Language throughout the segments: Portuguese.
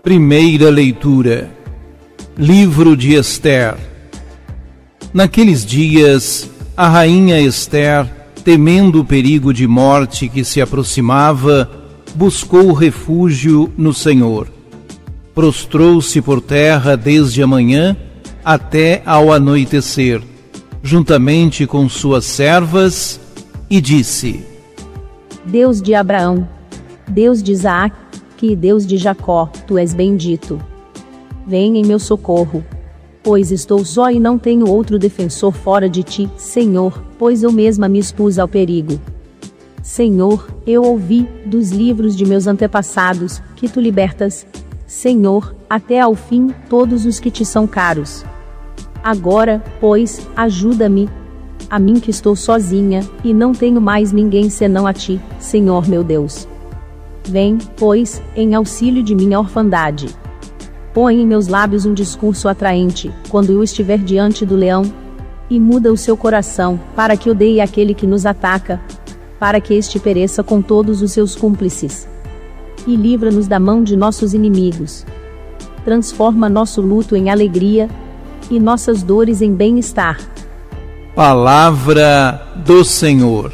Primeira leitura. Livro de Ester. Naqueles dias, a rainha Ester, temendo o perigo de morte que se aproximava, buscou refúgio no Senhor. Prostrou-se por terra desde a manhã até ao anoitecer, juntamente com suas servas, e disse: Deus de Abraão, Deus de Isaac e Deus de Jacó, tu és bendito. Vem em meu socorro, pois estou só e não tenho outro defensor fora de ti, Senhor, pois eu mesma me expus ao perigo. Senhor, eu ouvi, dos livros de meus antepassados, que tu libertas, Senhor, até ao fim, todos os que te são caros. Agora, pois, ajuda-me, a mim que estou sozinha, e não tenho mais ninguém senão a ti, Senhor meu Deus. Vem, pois, em auxílio de minha orfandade. Põe em meus lábios um discurso atraente, quando eu estiver diante do leão, e muda o seu coração, para que odeie aquele que nos ataca, para que este pereça com todos os seus cúmplices. E livra-nos da mão de nossos inimigos. Transforma nosso luto em alegria, e nossas dores em bem-estar. Palavra do Senhor.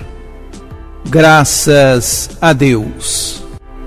Graças a Deus.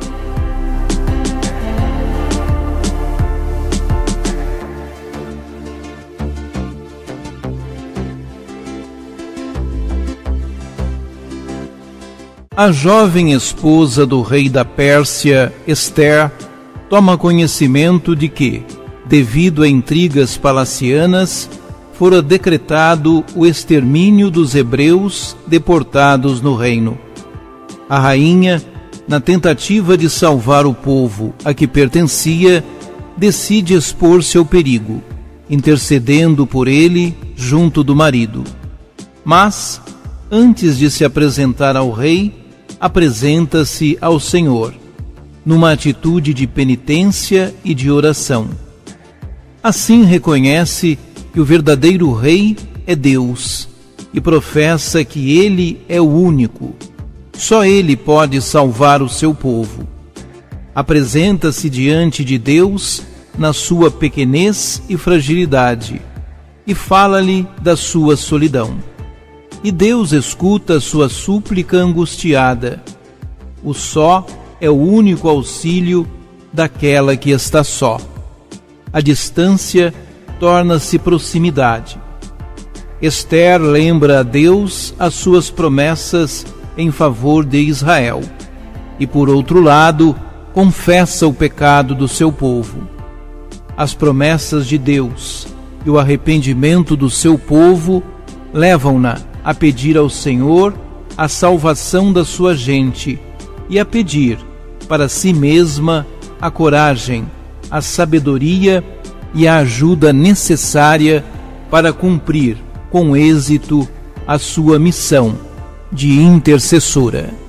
A jovem esposa do rei da Pérsia, Ester, toma conhecimento de que, devido a intrigas palacianas, fora decretado o extermínio dos hebreus deportados no reino. A rainha, na tentativa de salvar o povo a que pertencia, decide expor-se ao perigo, intercedendo por ele junto do marido. Mas, antes de se apresentar ao rei, apresenta-se ao Senhor, numa atitude de penitência e de oração. Assim reconhece que o verdadeiro rei é Deus e professa que ele é o único. Só ele pode salvar o seu povo. Apresenta-se diante de Deus na sua pequenez e fragilidade e fala-lhe da sua solidão. E Deus escuta sua súplica angustiada. O só é o único auxílio daquela que está só. A distância torna-se proximidade. Ester lembra a Deus as suas promessas em favor de Israel e, por outro lado, confessa o pecado do seu povo. As promessas de Deus e o arrependimento do seu povo levam-na a pedir ao Senhor a salvação da sua gente e a pedir para si mesma a coragem, a sabedoria e a ajuda necessária para cumprir com êxito a sua missão de intercessora.